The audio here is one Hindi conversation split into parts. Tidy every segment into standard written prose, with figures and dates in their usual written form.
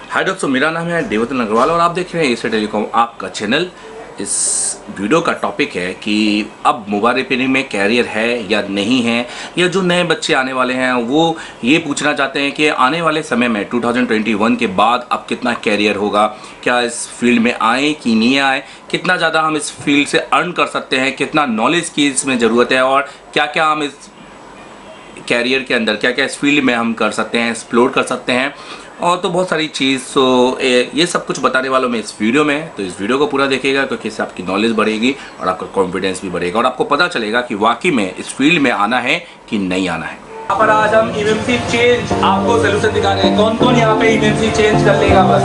हाय दोस्तों, मेरा नाम है देवतन अग्रवाल और आप देख रहे हैं एशिया टेलीकॉम आपका चैनल। इस वीडियो का टॉपिक है कि अब मोबाइल रिपेयरिंग में कैरियर है या नहीं है, या जो नए बच्चे आने वाले हैं वो ये पूछना चाहते हैं कि आने वाले समय में 2021 के बाद अब कितना कैरियर होगा, क्या इस फील्ड में आए कि नहीं आए, कितना ज़्यादा हम इस फील्ड से अर्न कर सकते हैं, कितना नॉलेज की इसमें ज़रूरत है और क्या क्या हम इस कैरियर के अंदर क्या क्या इस फील्ड में हम कर सकते हैं, एक्सप्लोर कर सकते हैं और तो बहुत सारी चीज़। तो ये सब कुछ बताने वालों में इस वीडियो में, तो इस वीडियो को पूरा देखिएगा क्योंकि इससे आपकी नॉलेज बढ़ेगी और आपका कॉन्फिडेंस भी बढ़ेगा और आपको पता चलेगा कि वाकई में इस फील्ड में आना है कि नहीं आना है। यहाँ पर आज हम इमेंसी चेंज आपको सोल्यूशन दिखा रहे हैं। कौन कौन यहाँ पे इमेंसी चेंज कर लेगा? बस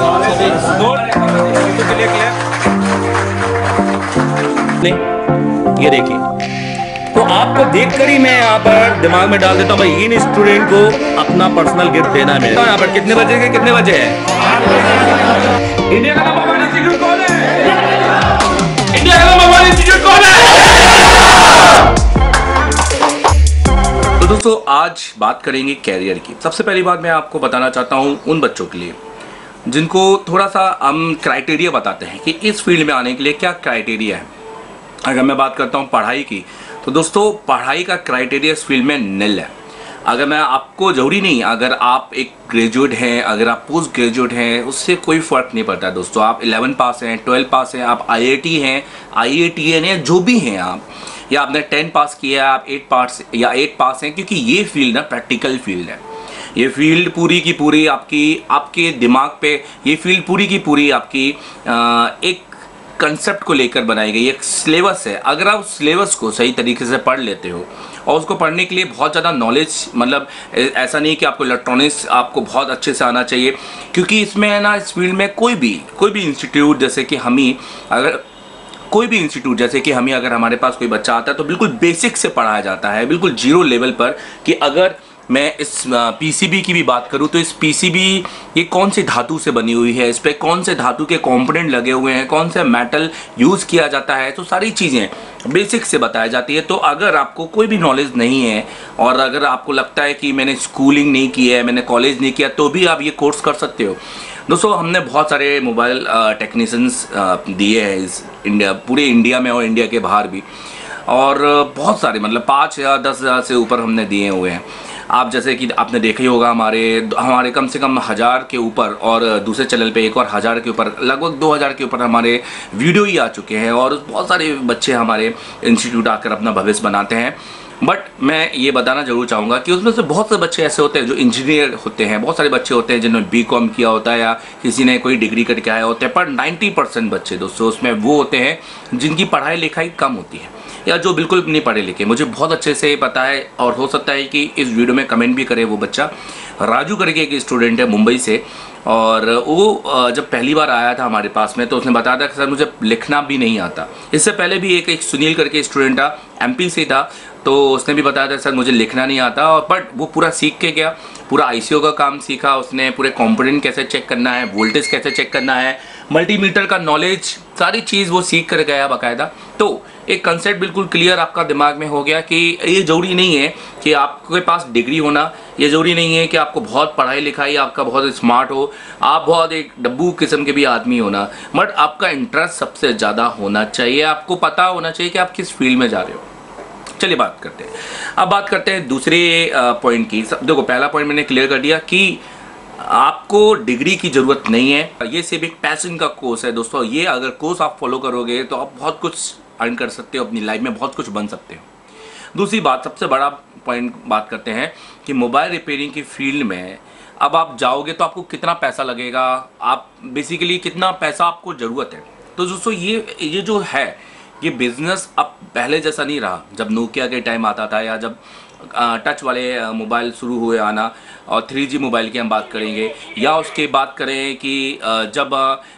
ये देखिए, तो आपको देखकर ही मैं यहाँ पर दिमाग में डाल देता हूँ भाई इन स्टूडेंट को अपना पर्सनल गिफ्ट देना है। मेरे यहाँ पर कितने बजे के कितने बजे है? इंडिया का नंबर 1 इंस्टीट्यूट कौन है? इंडिया का नंबर 1 इंस्टीट्यूट कौन है? तो दोस्तों आज बात करेंगे कैरियर की। सबसे पहली बात मैं आपको बताना चाहता हूँ उन बच्चों के लिए जिनको थोड़ा सा हम क्राइटेरिया बताते हैं कि इस फील्ड में आने के लिए क्या क्राइटेरिया है। अगर मैं बात करता हूँ पढ़ाई की, तो दोस्तों पढ़ाई का क्राइटेरिया इस फील्ड में निल है। अगर मैं आपको ज़रूरी नहीं, अगर आप एक ग्रेजुएट हैं, अगर आप पोस्ट ग्रेजुएट हैं, उससे कोई फ़र्क नहीं पड़ता है दोस्तों। आप 11 पास हैं, 12 पास हैं, आप IIT हैं, IITN हैं, जो भी हैं आप, या आपने 10 पास किया, आप 8 पास हैं, क्योंकि ये फील्ड ना प्रैक्टिकल फील्ड है। ये फील्ड पूरी की पूरी आपके दिमाग पे, ये फील्ड पूरी की पूरी आपकी एक कंसेप्ट को लेकर बनाई गई एक सिलेबस है। अगर आप उस सिलेबस को सही तरीके से पढ़ लेते हो और उसको पढ़ने के लिए बहुत ज़्यादा नॉलेज, मतलब ऐसा नहीं कि आपको इलेक्ट्रॉनिक्स आपको बहुत अच्छे से आना चाहिए, क्योंकि इसमें है ना, इस फील्ड में कोई भी इंस्टीट्यूट जैसे कि अगर हमारे पास कोई बच्चा आता है तो बिल्कुल बेसिक से पढ़ाया जाता है, बिल्कुल जीरो लेवल पर। कि अगर मैं इस PCB की भी बात करूं तो इस PCB ये कौन सी धातु से बनी हुई है, इस पे कौन से धातु के कंपोनेंट लगे हुए हैं, कौन सा मेटल यूज़ किया जाता है, तो सारी चीज़ें बेसिक से बताई जाती है। तो अगर आपको कोई भी नॉलेज नहीं है और अगर आपको लगता है कि मैंने स्कूलिंग नहीं की है, मैंने कॉलेज नहीं किया, तो भी आप ये कोर्स कर सकते हो। दोस्तों हमने बहुत सारे मोबाइल टेक्नीशियंस दिए हैं इस पूरे इंडिया में और इंडिया के बाहर भी, और बहुत सारे मतलब 5,000 10,000 से ऊपर हमने दिए हुए हैं। आप जैसे कि आपने देखा ही होगा, हमारे कम से कम 1000 के ऊपर और दूसरे चैनल पे एक और 1000 के ऊपर, लगभग 2000 के ऊपर हमारे वीडियो ही आ चुके हैं और बहुत सारे बच्चे हमारे इंस्टीट्यूट आकर अपना भविष्य बनाते हैं। बट मैं ये बताना जरूर चाहूँगा कि उसमें से बहुत से बच्चे ऐसे होते हैं जो इंजीनियर होते हैं, बहुत सारे बच्चे होते हैं जिन्होंने BCom किया होता है या किसी ने कोई डिग्री करके आया होता है, पर 90% बच्चे दोस्तों उसमें वो होते हैं जिनकी पढ़ाई लिखाई कम होती है या जो बिल्कुल नहीं पढ़े लिखे। मुझे बहुत अच्छे से पता है और हो सकता है कि इस वीडियो में कमेंट भी करे वो बच्चा। राजू करके एक स्टूडेंट है मुंबई से, और वो जब पहली बार आया था हमारे पास में तो उसने बताया था कि सर मुझे लिखना भी नहीं आता। इससे पहले भी एक सुनील करके स्टूडेंट था, MP से था, तो उसने भी बताया था सर मुझे लिखना नहीं आता, और बट वो पूरा सीख के गया, पूरा ICO का काम सीखा उसने, पूरे कंपोनेंट कैसे चेक करना है, वोल्टेज कैसे चेक करना है, मल्टीमीटर का नॉलेज, सारी चीज़ वो सीख कर गया बाकायदा। तो एक कंसेप्ट बिल्कुल क्लियर आपका दिमाग में हो गया कि ये ज़रूरी नहीं है कि आपके पास डिग्री होना, ये ज़रूरी नहीं है कि आपको बहुत पढ़ाई लिखाई, आपका बहुत स्मार्ट हो, आप बहुत एक डब्बू किस्म के भी आदमी होना, बट आपका इंटरेस्ट सबसे ज़्यादा होना चाहिए। आपको पता होना चाहिए कि आप किस फील्ड में जा रहे हो। चलिए बात करते हैं, अब बात करते हैं दूसरे पॉइंट की। देखो पहला पॉइंट मैंने क्लियर कर दिया कि आपको डिग्री की ज़रूरत नहीं है, ये सिर्फ एक पैशन का कोर्स है दोस्तों। ये अगर कोर्स आप फॉलो करोगे तो आप बहुत कुछ अर्न कर सकते हो, अपनी लाइफ में बहुत कुछ बन सकते हो। दूसरी बात, सबसे बड़ा पॉइंट बात करते हैं कि मोबाइल रिपेयरिंग की फील्ड में अब आप जाओगे तो आपको कितना पैसा लगेगा, आप बेसिकली कितना पैसा आपको ज़रूरत है। तो दोस्तों ये जो है ये बिज़नेस अब पहले जैसा नहीं रहा। जब नोकिया के टाइम आता था या जब टच वाले मोबाइल शुरू हुए आना, और 3G मोबाइल की हम बात करेंगे, या उसके बात करें कि जब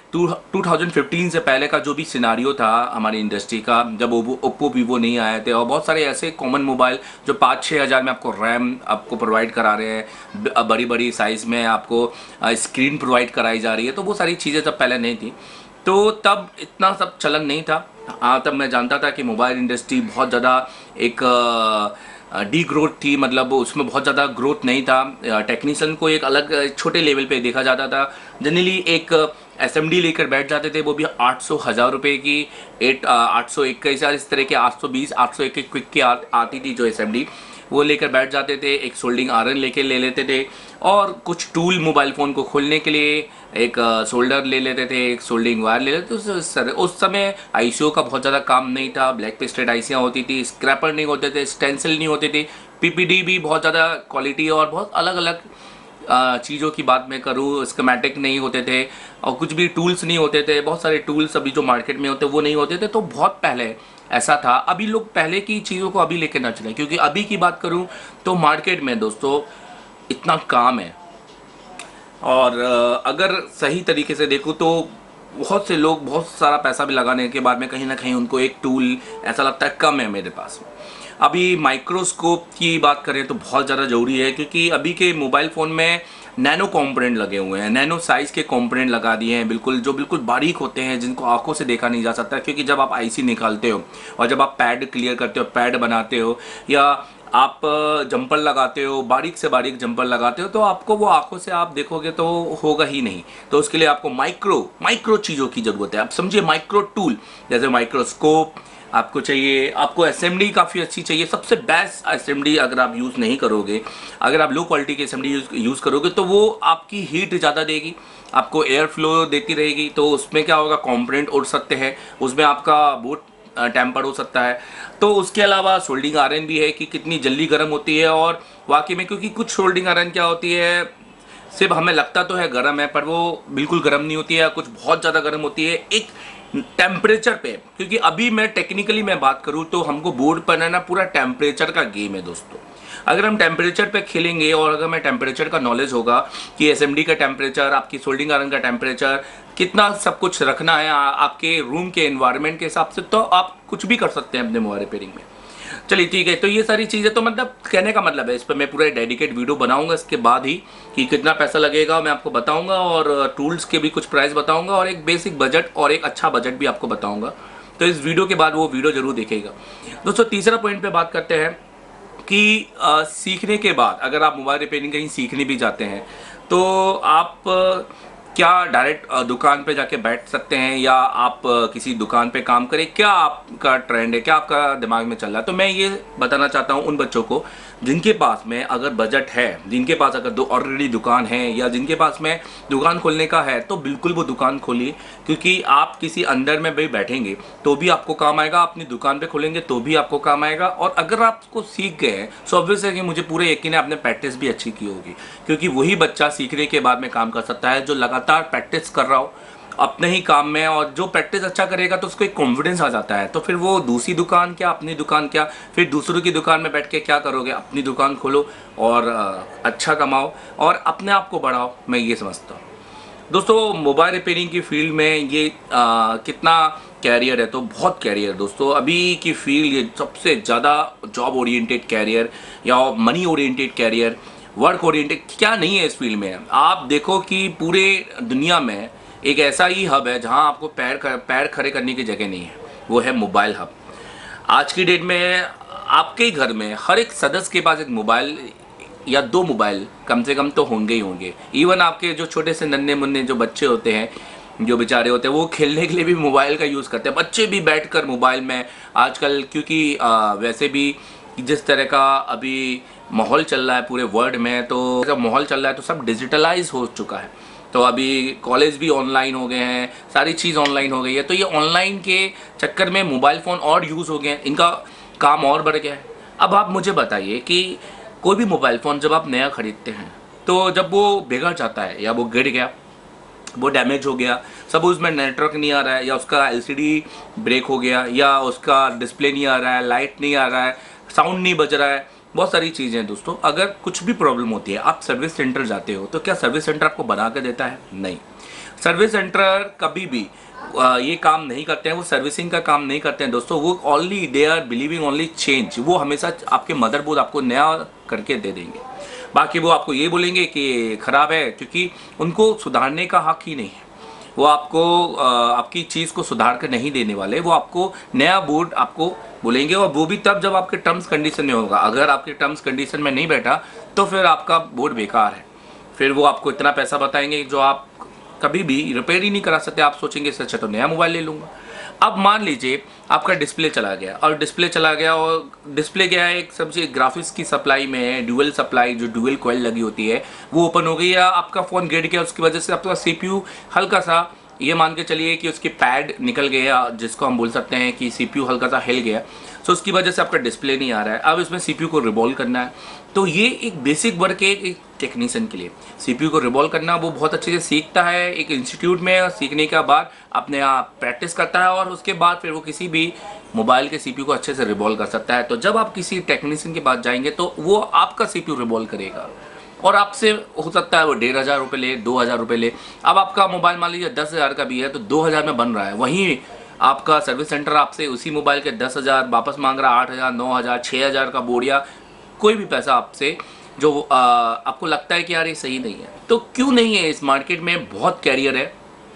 2015 से पहले का जो भी सिनारियो था हमारी इंडस्ट्री का, जब ओप्पो वीवो नहीं आए थे और बहुत सारे ऐसे कॉमन मोबाइल जो 5-6 हज़ार में आपको रैम आपको प्रोवाइड करा रहे हैं, बड़ी बड़ी साइज़ में आपको स्क्रीन प्रोवाइड कराई जा रही है, तो वो सारी चीज़ें जब पहले नहीं थी तो तब इतना सब चलन नहीं था। तब मैं जानता था कि मोबाइल इंडस्ट्री बहुत ज़्यादा एक डी ग्रोथ थी, मतलब उसमें बहुत ज़्यादा ग्रोथ नहीं था। टेक्नीशियन को एक अलग छोटे लेवल पे देखा जाता था। जनरली एक एसएमडी लेकर बैठ जाते थे, वो भी 800 रुपये की, 821 इस तरह के 820 801 की क्विक की आती थी जो एसएमडी, वो लेकर बैठ जाते थे। एक सोल्डिंग आयरन लेके ले लेते थे और कुछ टूल मोबाइल फ़ोन को खोलने के लिए एक सोल्डर ले लेते थे, एक सोल्डिंग वायर ले लेते थे। उस समय आईसीओ का बहुत ज़्यादा काम नहीं था, ब्लैक पेस्टेड आईसियाँ होती थी, स्क्रैपर नहीं होते थे, स्टेंसिल नहीं होती थी, पीपीडी भी बहुत ज़्यादा क्वालिटी और बहुत अलग अलग चीज़ों की बात मैं करूँ, स्कीमेटिक नहीं होते थे और कुछ भी टूल्स नहीं होते थे। बहुत सारे टूल्स अभी जो मार्केट में होते वो नहीं होते थे, तो बहुत पहले ऐसा था। अभी लोग पहले की चीज़ों को अभी लेके ना चलें, क्योंकि अभी की बात करूँ तो मार्केट में दोस्तों इतना काम है और अगर सही तरीके से देखूँ तो बहुत से लोग बहुत सारा पैसा भी लगाने के बाद में कहीं ना कहीं उनको एक टूल ऐसा लगता है कम है मेरे पास। अभी माइक्रोस्कोप की बात करें तो बहुत ज़्यादा ज़रूरी है, क्योंकि अभी के मोबाइल फ़ोन में नैनो कंपोनेंट लगे हुए हैं, नैनो साइज़ के कंपोनेंट लगा दिए हैं, बिल्कुल जो बिल्कुल बारीक होते हैं, जिनको आंखों से देखा नहीं जा सकता। क्योंकि जब आप आईसी निकालते हो और जब आप पैड क्लियर करते हो, पैड बनाते हो या आप जंपर लगाते हो, बारीक से बारीक जंपर लगाते हो, तो आपको वो आंखों से आप देखोगे तो होगा ही नहीं। तो उसके लिए आपको माइक्रो चीज़ों की ज़रूरत है। आप समझिए माइक्रो टूल, जैसे माइक्रोस्कोप आपको चाहिए, आपको एसएमडी काफ़ी अच्छी चाहिए। सबसे बेस्ट एसएमडी अगर आप यूज़ नहीं करोगे, अगर आप लो क्वालिटी की एसएमडी यूज़ करोगे तो वो आपकी हीट ज़्यादा देगी, आपको एयर फ्लो देती रहेगी, तो उसमें क्या होगा, कंपोनेंट उड़ सकते हैं, उसमें आपका बोट टेम्पर हो सकता है। तो उसके अलावा सोल्डिंग आयरन भी है कि कितनी जल्दी गर्म होती है, और वाकई में क्योंकि कुछ सोल्डिंग आयरन क्या होती है, सिर्फ हमें लगता तो है गर्म है पर वो बिल्कुल गर्म नहीं होती है, कुछ बहुत ज़्यादा गर्म होती है एक टेम्परेचर पे। क्योंकि अभी मैं टेक्निकली मैं बात करूँ तो हमको बोर्ड पर है ना पूरा टेम्परेचर का गेम है दोस्तों। अगर हम टेम्परेचर पे खेलेंगे और अगर हमें टेम्परेचर का नॉलेज होगा कि एसएमडी का टेम्परेचर, आपकी सोल्डिंग आयरन का टेम्परेचर, कितना सब कुछ रखना है आपके रूम के एनवायरनमेंट के हिसाब से, तो आप कुछ भी कर सकते हैं अपने मोबाइल रिपेयरिंग में। चलिए ठीक है, तो ये सारी चीज़ें तो मतलब कहने का मतलब है, इस पर मैं पूरा डेडिकेट वीडियो बनाऊंगा इसके बाद ही कि कितना पैसा लगेगा मैं आपको बताऊंगा, और टूल्स के भी कुछ प्राइस बताऊंगा, और एक बेसिक बजट और एक अच्छा बजट भी आपको बताऊंगा। तो इस वीडियो के बाद वो वीडियो जरूर देखेगा दोस्तों। तीसरा पॉइंट पे बात करते हैं कि सीखने के बाद अगर आप मोबाइल रिपेयरिंग कहीं सीखने भी जाते हैं तो आप क्या डायरेक्ट दुकान पे जाके बैठ सकते हैं, या आप किसी दुकान पे काम करें, क्या आपका ट्रेंड है, क्या आपका दिमाग में चल रहा है। तो मैं ये बताना चाहता हूँ उन बच्चों को जिनके पास में अगर बजट है, जिनके पास अगर ऑलरेडी दुकान है, या जिनके पास में दुकान खोलने का है, तो बिल्कुल वो दुकान खोलिए। क्योंकि आप किसी अंडर में भी बैठेंगे तो भी आपको काम आएगा, अपनी दुकान पे खोलेंगे तो भी आपको काम आएगा। और अगर आपको सीख गए हैं तो ऑब्वियस है कि मुझे पूरे यकीन है आपने प्रैक्टिस भी अच्छी की होगी, क्योंकि वही बच्चा सीखने के बाद में काम कर सकता है जो लगातार प्रैक्टिस कर रहा हो अपने ही काम में। और जो प्रैक्टिस अच्छा करेगा तो उसको एक कॉन्फिडेंस आ जाता है, तो फिर वो दूसरी दुकान क्या, अपनी दुकान क्या, फिर दूसरों की दुकान में बैठ के क्या करोगे, अपनी दुकान खोलो और अच्छा कमाओ और अपने आप को बढ़ाओ। मैं ये समझता हूँ दोस्तों। मोबाइल रिपेयरिंग की फील्ड में ये कितना कैरियर है, तो बहुत कैरियर दोस्तों। अभी की फील्ड ये सबसे ज़्यादा जॉब ओरिएंटेड कैरियर या money oriented career, work oriented क्या नहीं है इस फील्ड में। आप देखो कि पूरे दुनिया में एक ऐसा ही हब है जहां आपको पैर खड़े करने की जगह नहीं है, वो है मोबाइल हब। आज की डेट में आपके घर में हर एक सदस्य के पास एक मोबाइल या 2 मोबाइल कम से कम तो होंगे ही होंगे। इवन आपके जो छोटे से नन्हे मुन्ने जो बच्चे होते हैं, जो बेचारे होते हैं, वो खेलने के लिए भी मोबाइल का यूज़ करते हैं। बच्चे भी बैठकर मोबाइल में आजकल, क्योंकि वैसे भी जिस तरह का अभी माहौल चल रहा है पूरे वर्ल्ड में, तो जब माहौल चल रहा है तो सब डिजिटलाइज हो चुका है। तो अभी कॉलेज भी ऑनलाइन हो गए हैं, सारी चीज़ ऑनलाइन हो गई है। तो ये ऑनलाइन के चक्कर में मोबाइल फ़ोन और यूज़ हो गए हैं, इनका काम और बढ़ गया है। अब आप मुझे बताइए कि कोई भी मोबाइल फ़ोन जब आप नया ख़रीदते हैं तो जब वो बिगड़ जाता है या वो गिर गया, वो डैमेज हो गया, सपोज उसमें नेटवर्क नहीं आ रहा है, या उसका एलसीडी ब्रेक हो गया, या उसका डिस्प्ले नहीं आ रहा है, लाइट नहीं आ रहा है, साउंड नहीं बज रहा है, बहुत सारी चीज़ें हैं दोस्तों। अगर कुछ भी प्रॉब्लम होती है, आप सर्विस सेंटर जाते हो तो क्या सर्विस सेंटर आपको बना के देता है? नहीं। सर्विस सेंटर कभी भी ये काम नहीं करते हैं, वो सर्विसिंग का काम नहीं करते हैं दोस्तों। वो only they are believing only change. वो हमेशा आपके मदरबोर्ड आपको नया करके दे देंगे, बाकी वो आपको ये बोलेंगे कि ख़राब है, क्योंकि उनको सुधारने का हक ही नहीं है। वो आपको आपकी चीज़ को सुधार कर नहीं देने वाले। वो आपको नया बोर्ड आपको बोलेंगे, और वो भी तब जब आपके टर्म्स कंडीशन में होगा। अगर आपके टर्म्स कंडीशन में नहीं बैठा तो फिर आपका बोर्ड बेकार है। फिर वो आपको इतना पैसा बताएंगे जो आप कभी भी रिपेयर ही नहीं करा सकते। आप सोचेंगे इससे अच्छा तो नया मोबाइल ले लूँगा। अब मान लीजिए आपका डिस्प्ले चला गया, और डिस्प्ले चला गया, और डिस्प्ले गया है एक सबसे ग्राफिक्स की सप्लाई में ड्यूअल सप्लाई, जो ड्यूअल कॉइल लगी होती है वो ओपन हो गई, या आपका फ़ोन गिर गया, उसकी वजह से आपका CPU हल्का सा, ये मान के चलिए कि उसके पैड निकल गया, जिसको हम बोल सकते हैं कि CPU हल्का सा हिल गया, तो उसकी वजह से आपका डिस्प्ले नहीं आ रहा है। अब इसमें CPU को रिवॉल्व करना है। तो ये एक बेसिक वर्क है एक टेक्नीशियन के लिए। CPU को रिवॉल्व करना वो बहुत अच्छे से सीखता है एक इंस्टीट्यूट में, और सीखने के बाद अपने आप प्रैक्टिस करता है, और उसके बाद फिर वो किसी भी मोबाइल के CPU को अच्छे से रिवॉल्व कर सकता है। तो जब आप किसी टेक्नीशियन के पास जाएंगे तो वो आपका CPU रिवॉल्व करेगा, और आपसे हो सकता है वो 1500 रुपये ले, 2000 रुपये ले। अब आपका मोबाइल मान लीजिए 10,000 का भी है तो 2000 में बन रहा है, वहीं आपका सर्विस सेंटर आपसे उसी मोबाइल के 10,000 वापस मांग रहा है, 8,000, 9,000, 6,000 का बोर्ड, कोई भी पैसा आपसे जो आपको लगता है कि यार ये सही नहीं है। तो क्यों नहीं है? इस मार्केट में बहुत कैरियर है।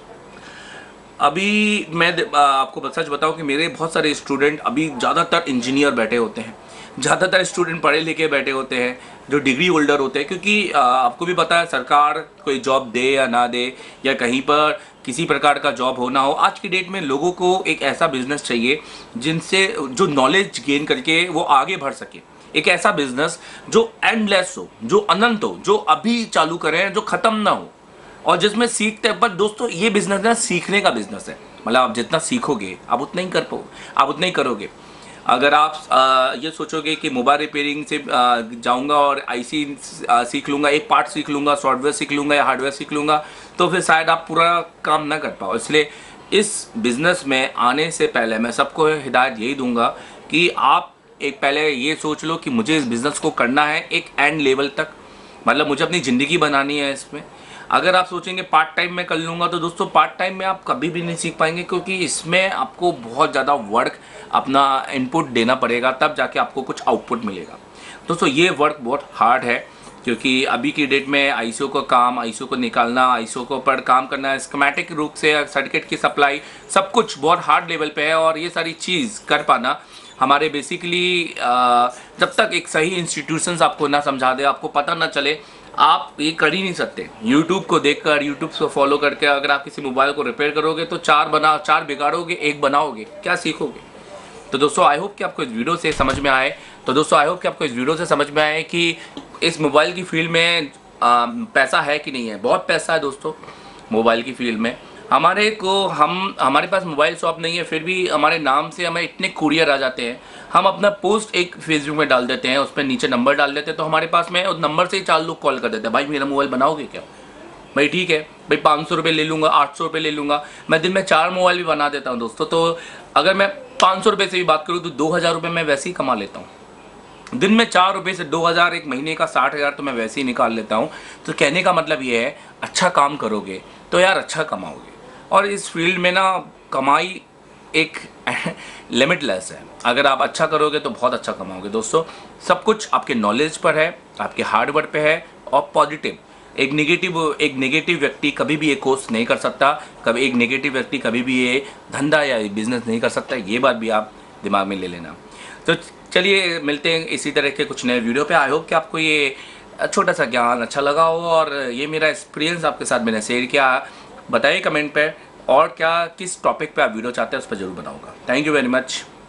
अभी मैं आपको सच बताऊं कि मेरे बहुत सारे स्टूडेंट अभी ज़्यादातर इंजीनियर बैठे होते हैं, ज़्यादातर स्टूडेंट पढ़े लिखे बैठे होते हैं, जो डिग्री होल्डर होते हैं, क्योंकि आपको भी पता है सरकार कोई जॉब दे या ना दे, या कहीं पर किसी प्रकार का जॉब हो ना हो, आज की डेट में लोगों को एक ऐसा बिजनेस चाहिए जिनसे जो नॉलेज गेन करके वो आगे बढ़ सके। एक ऐसा बिजनेस जो एंडलेस हो, जो अनंत हो, जो अभी चालू करें, जो खत्म ना हो, और जिसमें सीखते हैं। पर दोस्तों ये बिजनेस ना सीखने का बिजनेस है, मतलब आप जितना सीखोगे आप उतना ही कर पाओ, आप उतना ही करोगे। अगर आप ये सोचोगे कि मोबाइल रिपेयरिंग से जाऊंगा और IC सीख लूंगा, एक पार्ट सीख लूंगा, सॉफ्टवेयर सीख लूंगा या हार्डवेयर सीख लूंगा, तो फिर शायद आप पूरा काम ना कर पाओ। इसलिए इस बिजनेस में आने से पहले मैं सबको हिदायत यही दूंगा कि आप एक पहले ये सोच लो कि मुझे इस बिज़नेस को करना है एक एंड लेवल तक, मतलब मुझे अपनी ज़िंदगी बनानी है इसमें। अगर आप सोचेंगे पार्ट टाइम में कर लूँगा, तो दोस्तों पार्ट टाइम में आप कभी भी नहीं सीख पाएंगे, क्योंकि इसमें आपको बहुत ज़्यादा वर्क अपना इनपुट देना पड़ेगा, तब जाके आपको कुछ आउटपुट मिलेगा। दोस्तों ये वर्क बहुत हार्ड है, क्योंकि अभी की डेट में ISO का काम, ISO को निकालना, ISO को पर काम करना, स्कीमेटिक रूप से सर्किट की सप्लाई, सब कुछ बहुत हार्ड लेवल पे है। और ये सारी चीज़ कर पाना हमारे बेसिकली जब तक एक सही इंस्टीट्यूशंस आपको ना समझा दे, आपको पता ना चले, आप ये कर ही नहीं सकते। यूट्यूब को देखकर, यूट्यूब को फॉलो करके अगर आप किसी मोबाइल को रिपेयर करोगे तो चार बिगाड़ोगे, एक बनाओगे, क्या सीखोगे? तो दोस्तों आई होप कि आपको इस वीडियो से समझ में आए। कि इस मोबाइल की फील्ड में पैसा है कि नहीं है। बहुत पैसा है दोस्तों मोबाइल की फील्ड में। हमारे पास मोबाइल शॉप नहीं है, फिर भी हमारे नाम से हमें इतने कुरियर आ जाते हैं। हम अपना पोस्ट एक फेसबुक में डाल देते हैं, उस पर नीचे नंबर डाल देते हैं, तो हमारे पास में उस नंबर से ही 4 लोग कॉल कर देते हैं, भाई मेरा मोबाइल बनाओगे क्या? भाई ठीक है भाई, 500 रुपये ले लूँगा, 800 रुपये ले लूँगा। मैं दिन में 4 मोबाइल भी बना देता हूँ दोस्तों। तो अगर मैं 500 रुपये से भी बात करूँ तो 2000 रुपये मैं वैसे ही कमा लेता हूँ। दिन में 4 रुपये से 2000, एक महीने का 60,000 तो मैं वैसे ही निकाल लेता हूँ। तो कहने का मतलब ये है, अच्छा काम करोगे तो यार अच्छा कमाओगे। और इस फील्ड में ना कमाई एक लिमिटलेस है। अगर आप अच्छा करोगे तो बहुत अच्छा कमाओगे दोस्तों। सब कुछ आपके नॉलेज पर है, आपके हार्डवर्क पे है, और पॉजिटिव। एक नेगेटिव व्यक्ति कभी भी ये कोर्स नहीं कर सकता, कभी एक नेगेटिव व्यक्ति कभी भी ये धंधा या बिजनेस नहीं कर सकता। ये बात भी आप दिमाग में ले लेना। तो चलिए मिलते हैं इसी तरह के कुछ नए वीडियो पे। आई होप कि आपको ये छोटा सा ज्ञान अच्छा लगा हो, और ये मेरा एक्सपीरियंस आपके साथ मैंने शेयर किया। बताइए कमेंट पे, और क्या किस टॉपिक पे आप वीडियो चाहते हैं उस पर जरूर बनाऊंगा। Thank you very much.